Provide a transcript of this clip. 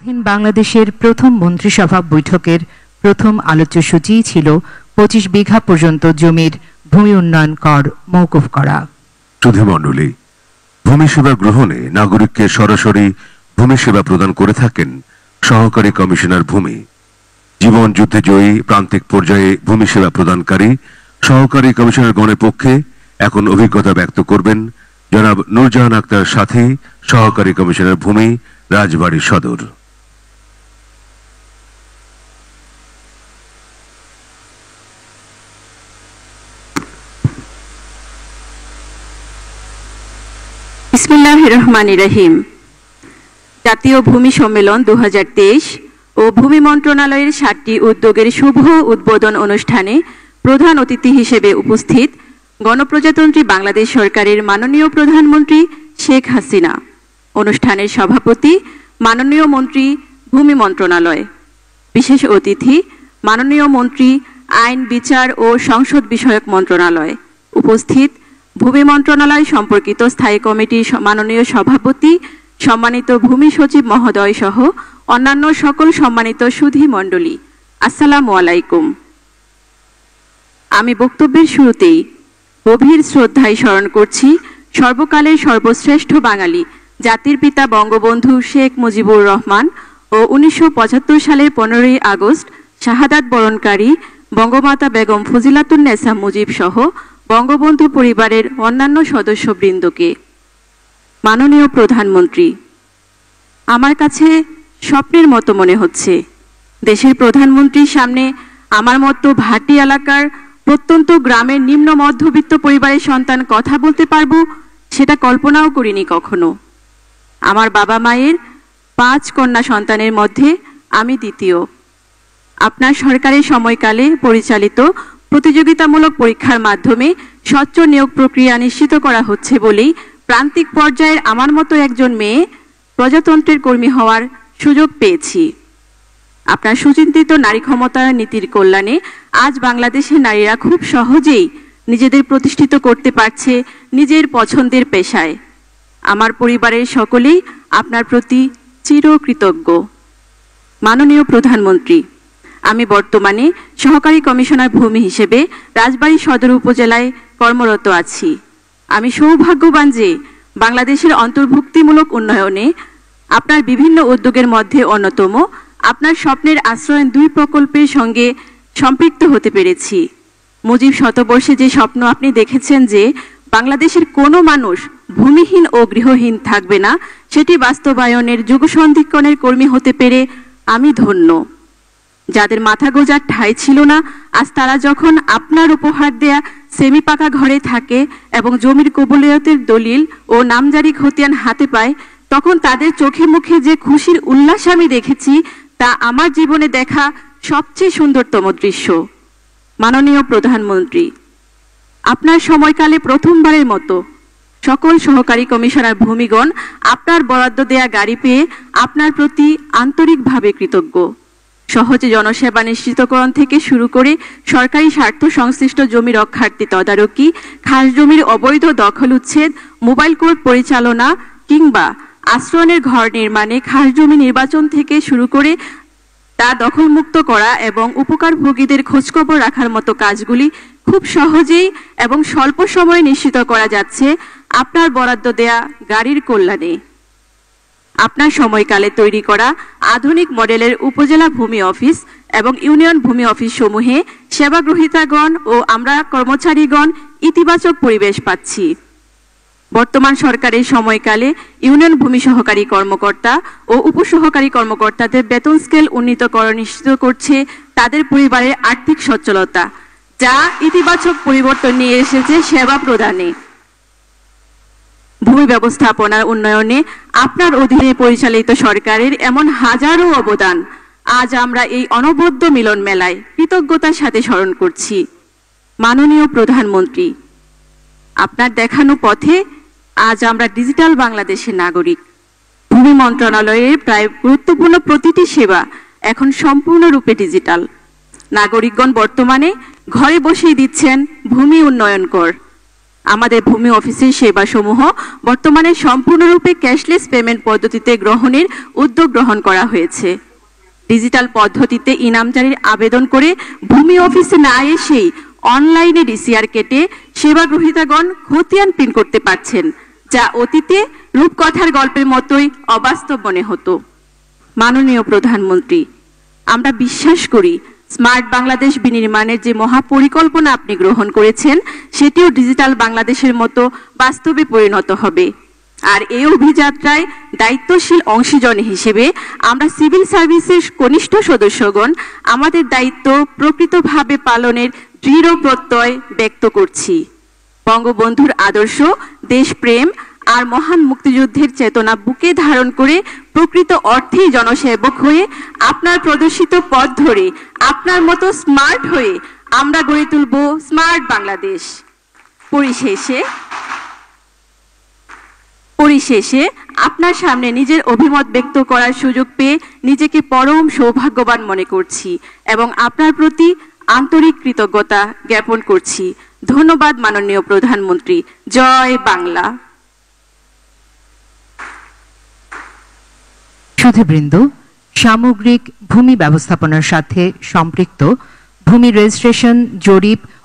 স্বাধীন বাংলাদেশের প্রথম মন্ত্রিসভা বৈঠকের প্রথম আলোচ্যসূচি ছিল ২৫ বিঘা পর্যন্ত জমির ভূমি উন্নয়ন কর মওকুফ করা। সুধীমণ্ডলী, ভূমি সেবা গ্রহণে নাগরিককে সরাসরি ভূমি সেবা প্রদান করে থাকেন সহকারী কমিশনার ভূমি। জীবন যুদ্ধে জয়ী প্রান্তিক পর্যায়ে ভূমি সেবা প্রদানকারী সহকারী কমিশনারগণের পক্ষে এখন অভিজ্ঞতা ব্যক্ত করবেন জনাব নূরজাহান আক্তার সাথী, সহকারী কমিশনার ভূমি, রাজবাড়ী সদর। বিসমিল্লাহির রহমানির রহিম। জাতীয় ভূমি সম্মেলন ২০২৩ ও ভূমি মন্ত্রণালয়ের ৭টি উদ্যোগের শুভ উদ্বোধন অনুষ্ঠানে প্রধান অতিথি হিসেবে উপস্থিত গণপ্রজাতন্ত্রী বাংলাদেশ সরকারের মাননীয় প্রধানমন্ত্রী শেখ হাসিনা, অনুষ্ঠানের সভাপতি মাননীয় মন্ত্রী ভূমি মন্ত্রণালয়, বিশেষ অতিথি মাননীয় মন্ত্রী আইন, বিচার ও সংসদ বিষয়ক মন্ত্রণালয়, উপস্থিত ভূমি মন্ত্রণালয় সম্পর্কিত স্থায়ী কমিটির মাননীয় সভাপতি, সম্মানিত ভূমি সচিব মহোদয় সহ অন্যান্য সকল সম্মানিত সুধী মণ্ডলী, আসসালামু আলাইকুম। আমি বক্তব্যের শুরুতেই গভীর শ্রদ্ধায় স্মরণ করছি সর্বকালের সর্বশ্রেষ্ঠ বাঙালি জাতির পিতা বঙ্গবন্ধু শেখ মুজিবুর রহমান ও ১৯৭৫ সালের ১৫ই আগস্ট শাহাদাত বরণকারী বঙ্গমাতা বেগম ফজিলাতুন্নেসা মুজিব সহ বঙ্গবন্ধু পরিবারের অন্যান্য সদস্যবৃন্দকে। মাননীয় প্রধানমন্ত্রী, আমার কাছে স্বপ্নের মতো মনে হচ্ছে দেশের প্রধানমন্ত্রীর সামনে আমার মতো ভাটি এলাকার প্রত্যন্ত গ্রামের নিম্ন মধ্যবিত্ত পরিবারের সন্তান কথা বলতে পারবো, সেটা কল্পনাও করিনি কখনো। আমার বাবা মায়ের ৫ কন্যা সন্তানের মধ্যে আমি দ্বিতীয়। আপনার সরকারের সময়কালে পরিচালিত প্রতিযোগিতামূলক পরীক্ষার মাধ্যমে স্বচ্ছ নিয়োগ প্রক্রিয়া নিশ্চিত করা হচ্ছে বলেই প্রান্তিক পর্যায়ের আমার মতো একজন মেয়ে প্রজাতন্ত্রের কর্মী হওয়ার সুযোগ পেয়েছি। আপনার সুচিন্তিত নারী ক্ষমতায়ন নীতির কল্যাণে আজ বাংলাদেশের নারীরা খুব সহজেই নিজেদের প্রতিষ্ঠিত করতে পারছে নিজের পছন্দের পেশায়। আমার পরিবারের সকলেই আপনার প্রতি চিরকৃতজ্ঞ। মাননীয় প্রধানমন্ত্রী, আমি বর্তমানে সহকারী কমিশনার ভূমি হিসেবে রাজবাড়ী সদর উপজেলায় কর্মরত আছি। আমি সৌভাগ্যবান যে বাংলাদেশের অন্তর্ভুক্তিমূলক উন্নয়নে আপনার বিভিন্ন উদ্যোগের মধ্যে অন্যতম আপনার স্বপ্নের আশ্রয়ন ২ প্রকল্পের সঙ্গে সম্পৃক্ত হতে পেরেছি। মুজিব শতবর্ষে যে স্বপ্ন আপনি দেখেছেন যে বাংলাদেশের কোনো মানুষ ভূমিহীন ও গৃহহীন থাকবে না, সেটি বাস্তবায়নের যুগসন্ধিক্ষণের কর্মী হতে পেরে আমি ধন্য। যাদের মাথা গোঁজার ঠাঁই ছিল না, আজ তারা যখন আপনার উপহার দেয়া সেমি পাকা ঘরে থাকে এবং জমির কবুলিয়তের দলিল ও নামজারি খতিয়ান হাতে পায়, তখন তাদের চোখে মুখে যে খুশির উল্লাস আমি দেখেছি তা আমার জীবনে দেখা সবচেয়ে সুন্দরতম দৃশ্য। মাননীয় প্রধানমন্ত্রী, আপনার সময়কালে প্রথমবারের মতো সকল সহকারী কমিশনার ভূমিগণ আপনার বরাদ্দ দেয়া গাড়ি পেয়ে আপনার প্রতি আন্তরিকভাবে কৃতজ্ঞ। সহজে জনসেবা নিশ্চিতকরণ থেকে শুরু করে সরকারি স্বার্থ সংশ্লিষ্ট জমি রক্ষার্থী তদারকি, খাস জমির অবৈধ দখল উচ্ছেদ, মোবাইল কোর্ট পরিচালনা কিংবা আশ্রয়নের ঘর নির্মাণে খাস জমি নির্বাচন থেকে শুরু করে তা দখলমুক্ত করা এবং উপকারভোগীদের খোঁজখবর রাখার মতো কাজগুলি খুব সহজেই এবং স্বল্প সময়ে নিশ্চিত করা যাচ্ছে আপনার বরাদ্দ দেয়া গাড়ির কল্যাণে। আপনার সময়কালে তৈরি করা আধুনিক মডেলের উপজেলা ভূমি অফিস এবং ইউনিয়ন ভূমি অফিস সমূহে সেবাগ্রহীতাগণ ও আমরা কর্মচারীগণ ইতিবাচক পরিবেশ পাচ্ছি। বর্তমান সরকারের সময়কালে ইউনিয়ন ভূমি সহকারী কর্মকর্তা ও উপসহকারী কর্মকর্তাদের বেতন স্কেল উন্নীতকরণ নিশ্চিত করছে তাদের পরিবারের আর্থিক সচ্ছলতা, যা ইতিবাচক পরিবর্তন নিয়ে এসেছে সেবা প্রদানে। ভূমি ব্যবস্থাপনার উন্নয়নে আপনার অধীনে পরিচালিত সরকারের এমন হাজারো অবদান আজ আমরা এই অনবদ্য মিলন মেলায় কৃতজ্ঞতার সাথে স্মরণ করছি। মাননীয় প্রধানমন্ত্রী, আপনার দেখানো পথে আজ আমরা ডিজিটাল বাংলাদেশের নাগরিক। ভূমি মন্ত্রণালয়ের প্রায় গুরুত্বপূর্ণ প্রতিটি সেবা এখন সম্পূর্ণরূপে ডিজিটাল। নাগরিকগণ বর্তমানে ঘরে বসেই দিচ্ছেন ভূমি উন্নয়ন কর। আমাদের ভূমি অফিসের সেবাসমূহ বর্তমানে সম্পূর্ণরূপে ক্যাশলেস পেমেন্ট পদ্ধতিতে গ্রহণের উদ্যোগ গ্রহণ করা হয়েছে। ডিজিটাল পদ্ধতিতে ইনামজারির আবেদন করে ভূমি অফিসে না এসেই অনলাইনে ডিসিআর কেটে সেবা গ্রহীতাগণ খতিয়ান প্রিন্ট করতে পারছেন, যা অতীতে রূপকথার গল্পের মতোই অবাস্তব মনে হতো। মাননীয় প্রধানমন্ত্রী, আমরা বিশ্বাস করি স্মার্ট বাংলাদেশ বিনির্মাণের যে মহাপরিকল্পনা আপনি গ্রহণ করেছেন সেটিও ডিজিটাল বাংলাদেশের মতো বাস্তবে পরিণত হবে। আর এই অভিযাত্রায় দায়িত্বশীল অংশীজন হিসেবে আমরা সিভিল সার্ভিসের কনিষ্ঠ সদস্যগণ আমাদের দায়িত্ব প্রকৃতভাবে পালনের দৃঢ় প্রত্যয় ব্যক্ত করছি। বঙ্গবন্ধুর আদর্শ, দেশপ্রেম আর মহান মুক্তিযুদ্ধের চেতনা বুকে ধারণ করে প্রকৃত অর্থেই জনসেবক হয়ে আপনার প্রদর্শিত পথ ধরে আপনার মতো স্মার্ট হয়ে আমরা গড়ে তুলব স্মার্ট বাংলাদেশ। পরিশেষে আপনার সামনে নিজের অভিমত ব্যক্ত করার সুযোগ পেয়ে নিজেকে পরম সৌভাগ্যবান মনে করছি এবং আপনার প্রতি আন্তরিক কৃতজ্ঞতা জ্ঞাপন করছি। ধন্যবাদ মাননীয় প্রধানমন্ত্রী। জয় বাংলা। সুধীবৃন্দ, সামগ্রিক ভূমি ব্যবস্থাপনার সাথে সম্পৃক্ত ভূমি রেজিস্ট্রেশন, জরিপ